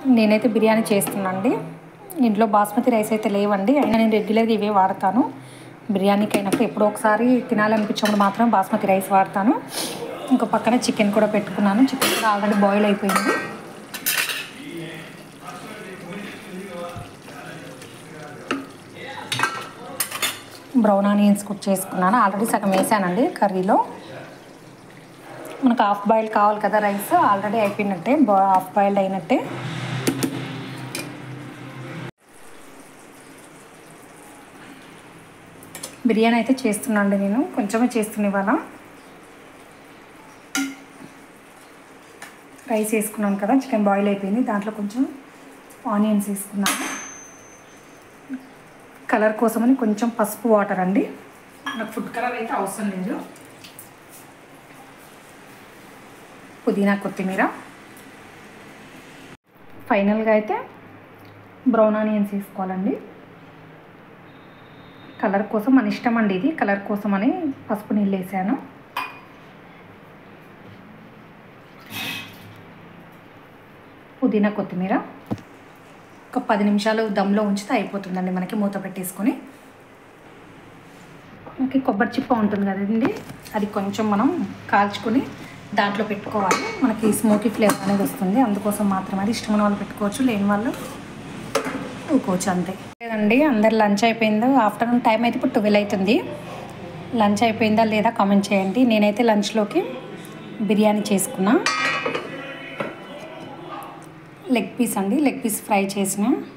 నేనైతే బిర్యానీ చేస్తున్నానండి. ఇంట్లో బాస్మతి రైస్ అయితే లేవండి, అయినా నేను రెగ్యులర్గా ఇవే వాడతాను. బిర్యానీకి అయినప్పుడు ఎప్పుడో ఒకసారి తినాలనిపించినప్పుడు మాత్రం బాస్మతి రైస్ వాడతాను. ఇంకో పక్కన చికెన్ కూడా పెట్టుకున్నాను. చికెన్ కూడా ఆల్రెడీ బాయిల్ అయిపోయింది. బ్రౌన్ ఆనియన్స్ కుక్ చేసుకున్నాను. ఆల్రెడీ సగం వేసానండి కర్రీలో. మనకు హాఫ్ బాయిల్ కావాలి కదా రైస్, ఆల్రెడీ అయిపోయినట్టే, హాఫ్ బాయిల్డ్ అయినట్టే. బిర్యానీ అయితే చేస్తున్నాండి, నేను కొంచెమే చేస్తున్నా ఇవాళ. రైస్ వేసుకున్నాను కదా, చికెన్ బాయిల్ అయిపోయింది. దాంట్లో కొంచెం ఆనియన్స్ వేసుకున్నాను. కలర్ కోసమని కొంచెం పసుపు వాటర్ అండి, నాకు ఫుడ్ కలర్ అయితే అవసరం లేదు. పుదీనా, కొత్తిమీర. ఫైనల్గా అయితే బ్రౌన్ ఆనియన్స్ వేసుకోవాలండి. కలర్ కోసం, మన ఇష్టం అండి, ఇది కలర్ కోసం అని పసుపు నీళ్ళు వేసాను. పుదీనా, కొత్తిమీర. ఒక 10 నిమిషాలు దమ్లో ఉంచితే అయిపోతుందండి మనకి, మూత పెట్టేసుకొని. మనకి కొబ్బరి చిప్ప ఉంటుంది కదండి, అది కొంచెం మనం కాల్చుకొని దాంట్లో పెట్టుకోవాలి. మనకి స్మోకీ ఫ్లేవర్ అనేది వస్తుంది, అందుకోసం మాత్రమే. అది ఇష్టమైన వాళ్ళు పెట్టుకోవచ్చు, లేని వాళ్ళు ఊకోవచ్చు అంతే. లేదండి, అందరు లంచ్ అయిపోయిందో. ఆఫ్టర్నూన్ టైం అయితే ఇప్పుడు 12 అవుతుంది. లంచ్ అయిపోయిందా లేదా కామెంట్ చేయండి. నేనైతే లంచ్లోకి బిర్యానీ చేసుకున్నా. లెగ్ పీస్ అండి, లెగ్ పీస్ ఫ్రై చేసిన.